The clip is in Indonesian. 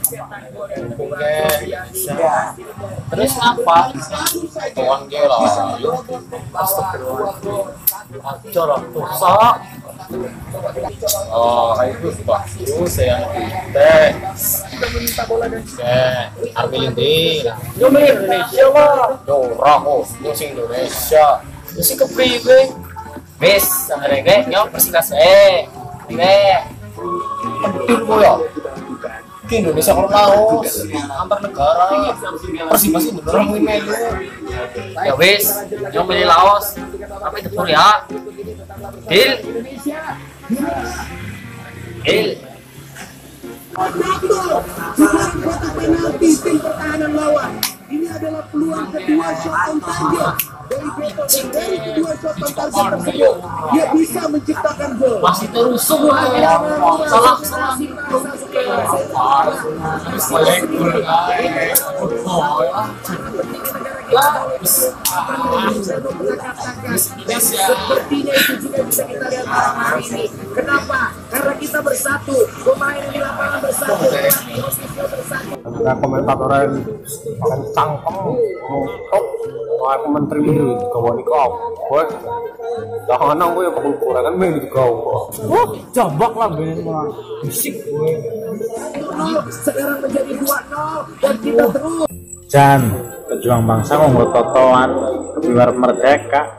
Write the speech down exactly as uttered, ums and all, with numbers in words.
Oke, terus apa? Tuan ke lah. Ajar lah, rusak. Oh, itu bagus yang teh. Oke, ambil ini. Yo Indonesia lah. Dorah kok, musim Indonesia. Musim kepriwe? Wes, mereka nyok persikas eh. Nek. Penting kok ya. Ke Indonesia kalau Laos, antar negara. Persib masih beneran mau melu. Ya wes, yang milih Laos. Apa itu Korea? Deal. Deal. Dugaan kotak penalti tim pertahanan lawan. Ini adalah peluang kedua shot on target dari Beto, dan dari kedua shot on target tersebut dia bisa menciptakan gol. Masih terus semua ya. Salah salah. Dan sepertinya itu juga bisa kita lihat malam hari ini. Kenapa? Karena kita bersatu, pemain di lapangan bersatu, bersatu. Ada komentator yang makan cangkem, nutup, kayak menteri kawan kau, gue, jangan nang gue bakal kurang main di kau. Wah, jambak lah main mah, bisik gue. Sekarang menjadi dua nol dan kita terus. Jan, pejuang bangsa membuat totoan, biar merdeka.